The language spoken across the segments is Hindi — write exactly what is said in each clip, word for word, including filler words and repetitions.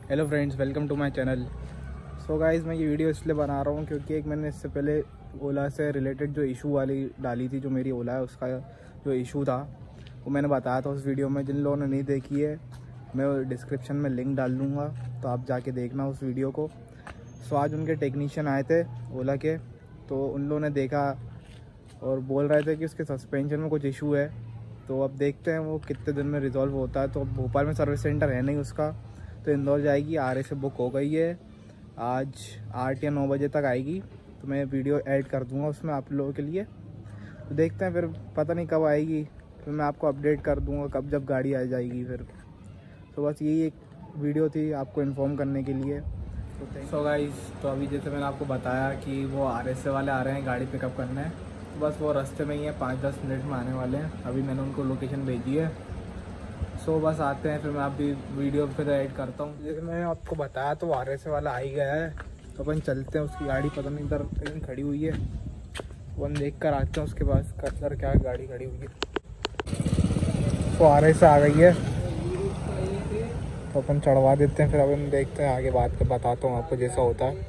Hello friends, welcome to my channel. So guys, मैं ये वीडियो इसलिए बना रहा हूँ क्योंकि एक मैंने इससे पहले ओला से रिलेटेड जो इशू वाली डाली थी, जो मेरी ओला है उसका जो इशू था वो मैंने बताया था उस वीडियो में। जिन लोगों ने नहीं देखी है मैं डिस्क्रिप्शन में लिंक डाल दूँगा, तो आप जाके देखना उस वीडियो को। सो आज उनके टेक्नीशियन आए थे ओला के, तो उन लोगों ने देखा और बोल रहे थे कि उसके सस्पेंशन में कुछ इशू है। तो अब देखते हैं वो कितने दिन में रिजॉल्व होता है। तो अब भोपाल में सर्विस सेंटर है नहीं उसका, तो इंदौर जाएगी। आर एस से बुक हो गई है, आज आठ या नौ बजे तक आएगी। तो मैं वीडियो ऐड कर दूंगा उसमें आप लोगों के लिए। तो देखते हैं, फिर पता नहीं कब आएगी, फिर मैं आपको अपडेट कर दूंगा कब जब गाड़ी आ जाएगी फिर। तो बस यही एक वीडियो थी आपको इन्फॉर्म करने के लिए। तो सो गाइस, तो अभी जैसे मैंने आपको बताया कि वो आर एस से वाले आ रहे हैं गाड़ी पिकअप करने, तो बस वो रास्ते में ही है, पाँच दस मिनट में आने वाले हैं। अभी मैंने उनको लोकेशन भेजी है। सो बस आते हैं, फिर मैं अभी वीडियो फिर ऐड करता हूँ। जैसे मैंने आपको बताया तो आर एस वाला आ ही गया है, तो अपन चलते हैं। उसकी गाड़ी पता नहीं इधर कहीं खड़ी हुई है, अपन देख कर आते हैं उसके पास कलर क्या गाड़ी खड़ी हुई है। तो आर एस आ गई है, तो अपन चढ़वा देते हैं, फिर अपन देखते हैं आगे बात कर बताता हूँ आपको जैसा होता है।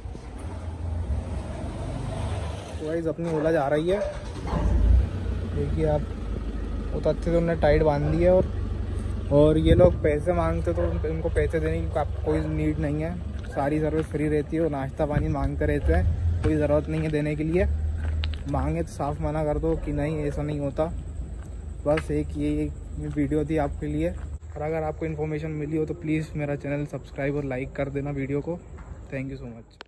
तो गाइस अपनी ओला जा रही है, देखिए आप। वो अच्छे से उन्होंने टाइट बांध दी है। और और ये लोग पैसे मांगते तो उनको पैसे देने की आपको कोई नीड नहीं है, सारी सर्विस फ्री रहती है। और नाश्ता पानी मांगते रहते हैं, कोई ज़रूरत नहीं है देने के लिए। मांगे तो साफ मना कर दो कि नहीं ऐसा नहीं होता। बस एक ये एक वीडियो थी आपके लिए। और अगर आपको इन्फॉर्मेशन मिली हो तो प्लीज़ मेरा चैनल सब्सक्राइब और लाइक कर देना वीडियो को। Thank you so much.